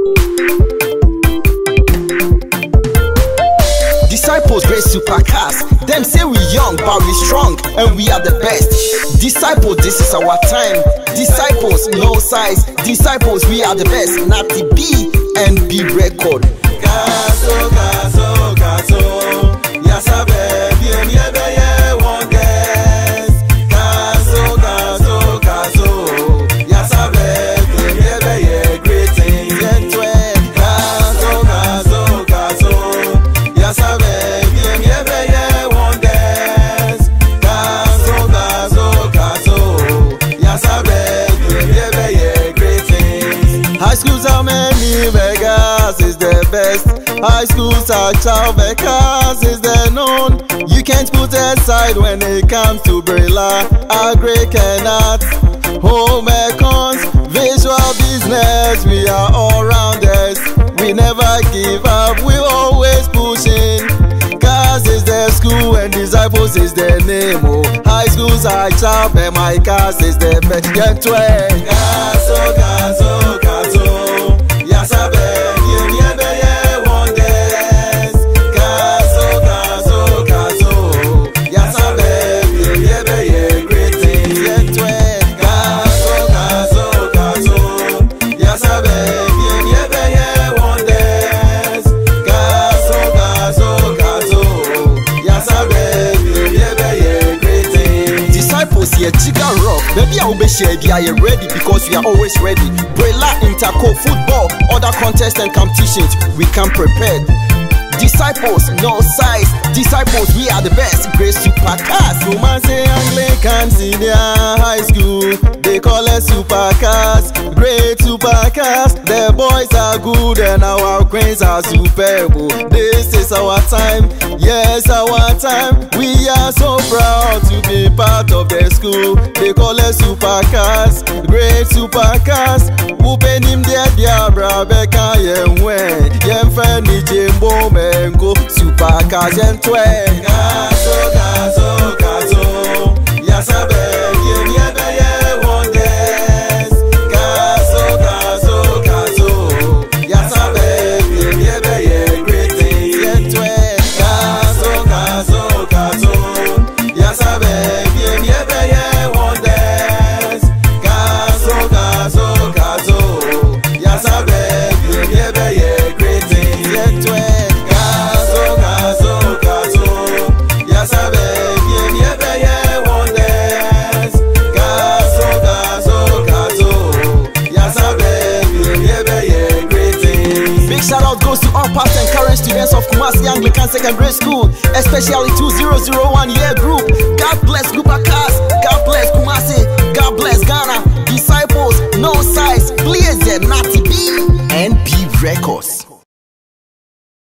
Disciples, great Super Kass. Them say we young, but we strong, and we are the best. Disciples, this is our time. Disciples, no size. Disciples, we are the best. Natty Bee and B record. Kaso, kaso, kaso. Yasabe, bien yebe ye wonders. Kaso, kaso, kaso. Yasabe, bien yebe ye great things. Kaso, kaso, kaso. Yasabe, bien yebe ye wonders. Kaso, kaso, kaso. Yasabe, bien yebe ye great things. High schools are many, Vegas is the best. High schools are child, Kass is the known. You can't put aside when it comes to Brilla, agric and arts, home econs, visual business. We are all rounders. We never give up. We always pushing. Kass is the school and Disciples is the name. Oh, high schools are child, and my Kass is the best. Get to it. Kaso, kaso, kaso. Yasabe, yebe ye wonders. Kaso, kaso, kaso. Yasabe, yebe ye great things. Get to it. Kaso, kaso, kaso. Yasabe, yebe ye wonders. Kaso, kaso, kaso. Yasabe, yebe ye great things. Disciples here, chicken rock. Baby, I will be share. Are you ready? Because we are always ready. Brilla, Interco, football, other contests and competitions, we come prepared. Disciples, no size. Disciples, we are the best. Great Super Kass. Kumasi Anglican Senior High School, they call us Super Kass. Great Super Kass. The boys are good and our queens are superb. This is our time, yes, our time. We are so proud to be part of the school. They call us Super Kass. Great Super Kass. Open him there, diabra, beka yemwe. Yemfeni jembo mengo. Super Kass yentwe. Kaso, kaso, kaso. Yasabe, yebe ye wonders. Kaso, kaso, kaso. Yasabe, yebe ye great things. Yentwe. Kaso, kaso, kaso. Yasabe, yebe ye wonders. Kaso, kaso, kaso. Yasabe, yebe ye great things. Yentwe. Kaso, kaso, kaso. Yasabe, yebe ye wonders. Kaso, kaso, kaso. Yasabe, yebe ye great things. Big shout out goes to all past and current students of Kumasi Anglican Secondary School, especially 2001 year group. God bless Super Kass. God bless Kumasi. God bless Ghana. Disciples, no size. Please, Natty Bee and B records.